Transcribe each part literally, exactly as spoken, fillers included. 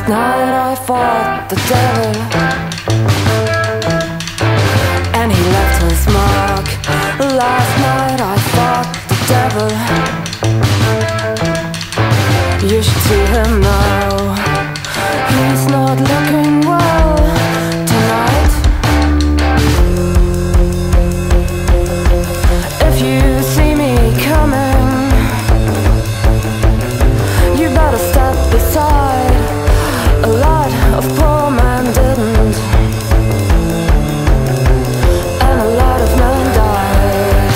night I fought the devil, and he left his mark. Last night I fought the devil. You should see him now. He's not looking well tonight. If you see me coming, you better step aside. A lot of poor men didn't, and a lot of men died.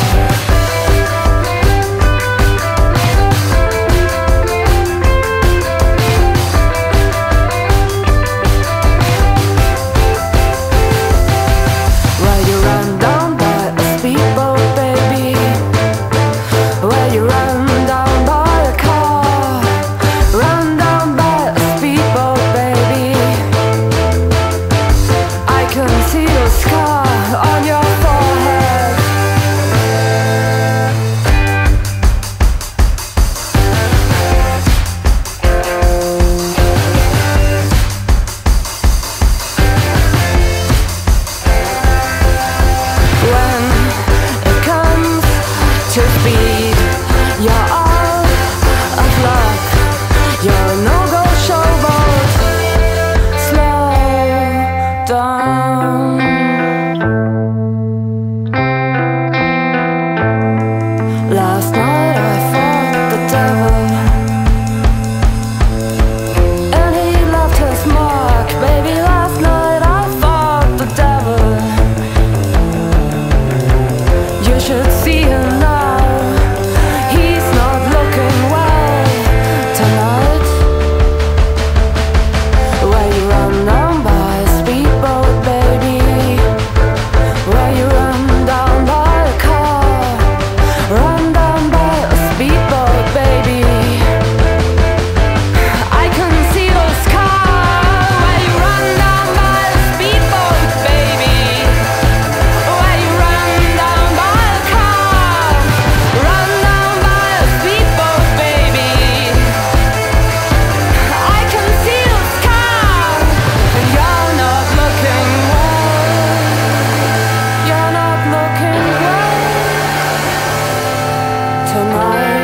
Well, you ran down by a speedboat, baby. Well, you ran down by a car. Run down by a speedboat, baby. I can see your scar on your forehead. When it comes to speed, you're out of luck. You're a no-go showboat. Slow down. Last night I fought the devil, and he left his mark, baby. Last night I fought the devil. You should see him now. He's not looking well tonight. Where you run down by a speedboat, baby. Where you run down by a car. Run down by a speedboat, baby. I can see your scar. Where you run down by a speedboat, baby. Where you run down by a car. Run down by a speedboat, baby. I can see your scar. And you're not looking well. You're not looking well tonight.